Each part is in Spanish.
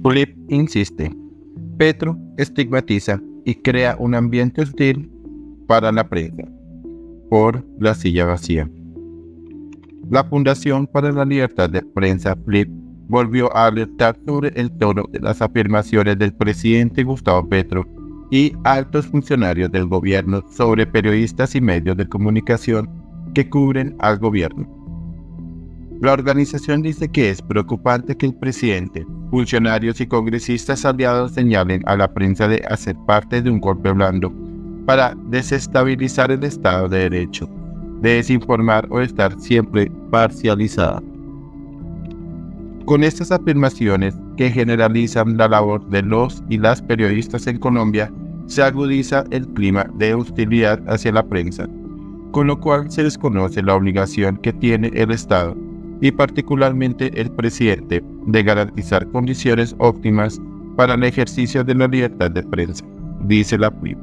Flip insiste. Petro estigmatiza y crea un ambiente hostil para la prensa por la silla vacía. La Fundación para la Libertad de Prensa, FLIP, volvió a alertar sobre el tono de las afirmaciones del presidente Gustavo Petro y altos funcionarios del gobierno sobre periodistas y medios de comunicación que cubren al gobierno. La organización dice que es preocupante que el presidente, funcionarios y congresistas aliados señalen a la prensa de hacer parte de un golpe blando para desestabilizar el Estado de Derecho, de desinformar o estar siempre parcializada. Con estas afirmaciones que generalizan la labor de los y las periodistas en Colombia, se agudiza el clima de hostilidad hacia la prensa, con lo cual se desconoce la obligación que tiene el Estado y particularmente el presidente de garantizar condiciones óptimas para el ejercicio de la libertad de prensa, dice la FLIP.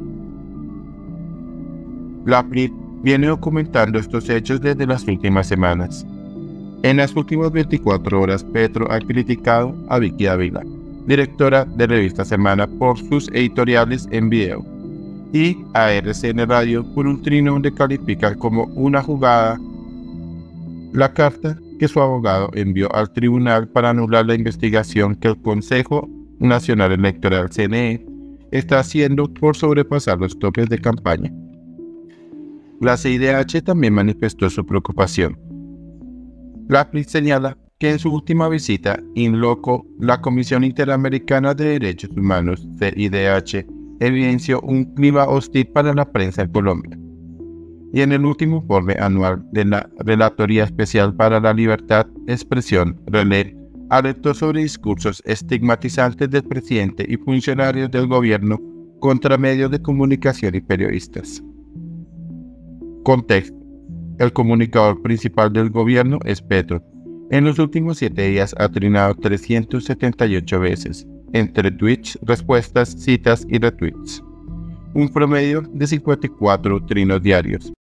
La FLIP viene documentando estos hechos desde las últimas semanas. En las últimas 24 horas, Petro ha criticado a Vicky Ávila, directora de Revista Semana, por sus editoriales en video, y a RCN Radio por un trino donde califica como una jugada la carta que su abogado envió al tribunal para anular la investigación que el Consejo Nacional Electoral CNE está haciendo por sobrepasar los topes de campaña. La CIDH también manifestó su preocupación. La FLIP señala que en su última visita in loco, la Comisión Interamericana de Derechos Humanos, CIDH, evidenció un clima hostil para la prensa en Colombia. Y en el último informe anual de la Relatoría Especial para la Libertad de Expresión, RELE, alertó sobre discursos estigmatizantes del presidente y funcionarios del gobierno contra medios de comunicación y periodistas. Contexto. El comunicador principal del gobierno es Petro. En los últimos 7 días ha trinado 378 veces, entre tweets, respuestas, citas y retweets. Un promedio de 54 trinos diarios.